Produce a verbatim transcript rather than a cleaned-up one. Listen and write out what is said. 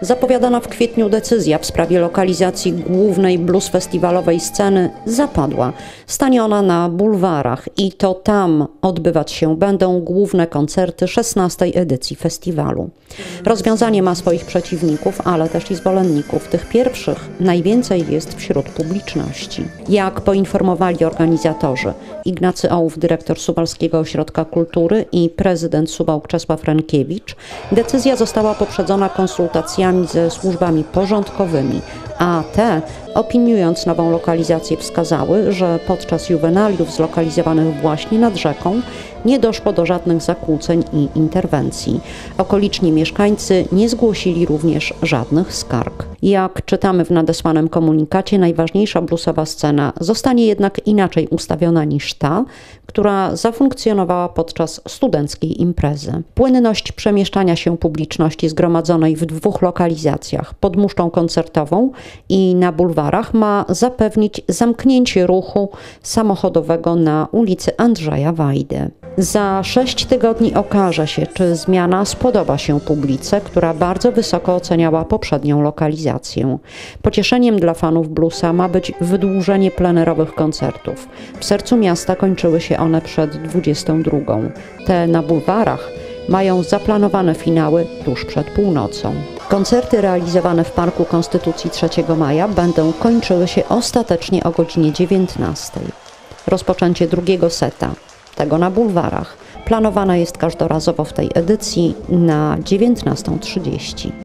Zapowiadana w kwietniu decyzja w sprawie lokalizacji głównej blues festiwalowej sceny zapadła. Stanie ona na bulwarach i to tam odbywać się będą główne koncerty szesnastej edycji festiwalu. Rozwiązanie ma swoich przeciwników, ale też i zwolenników. Tych pierwszych najwięcej jest wśród publiczności. Jak poinformowali organizatorzy, Ignacy Ołów, dyrektor Suwalskiego Ośrodka Kultury i prezydent Suwałk Czesław Rękiewicz, decyzja została poprzedzona konsultacjami ze służbami porządkowymi, a te, opiniując nową lokalizację, wskazały, że podczas juwenaliów zlokalizowanych właśnie nad rzeką nie doszło do żadnych zakłóceń i interwencji. Okoliczni mieszkańcy nie zgłosili również żadnych skarg. Jak czytamy w nadesłanym komunikacie, najważniejsza bluesowa scena zostanie jednak inaczej ustawiona niż ta, która zafunkcjonowała podczas studenckiej imprezy. Płynność przemieszczania się publiczności zgromadzonej w dwóch lokalizacjach, pod muszczą koncertową i na bulwarach, ma zapewnić zamknięcie ruchu samochodowego na ulicy Andrzeja Wajdy. Za sześć tygodni okaże się, czy zmiana spodoba się publice, która bardzo wysoko oceniała poprzednią lokalizację. Pocieszeniem dla fanów bluesa ma być wydłużenie plenerowych koncertów. W sercu miasta kończyły się one przed dwudziestą drugą. Te na bulwarach mają zaplanowane finały tuż przed północą. Koncerty realizowane w Parku Konstytucji trzeciego maja będą kończyły się ostatecznie o godzinie dziewiętnastej. Rozpoczęcie drugiego seta, tego na bulwarach, planowane jest każdorazowo w tej edycji na dziewiętnastą trzydzieści.